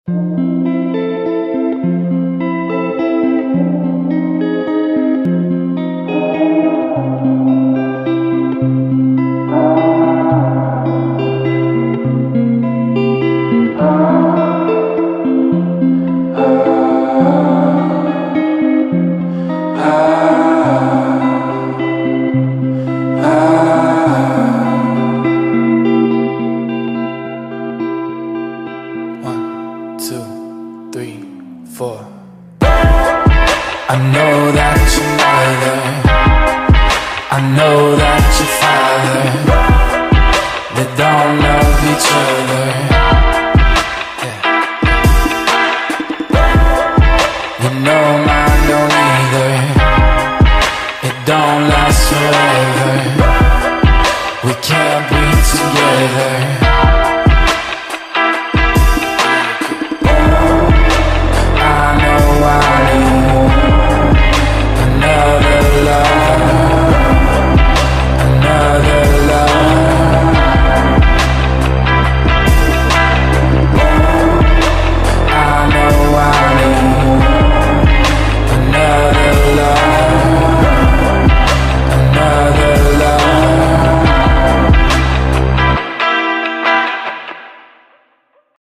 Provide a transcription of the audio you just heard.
I know that your mother, I know that your father, they don't love each other. Yeah. You know mine don't either. It don't last forever. We can't be together.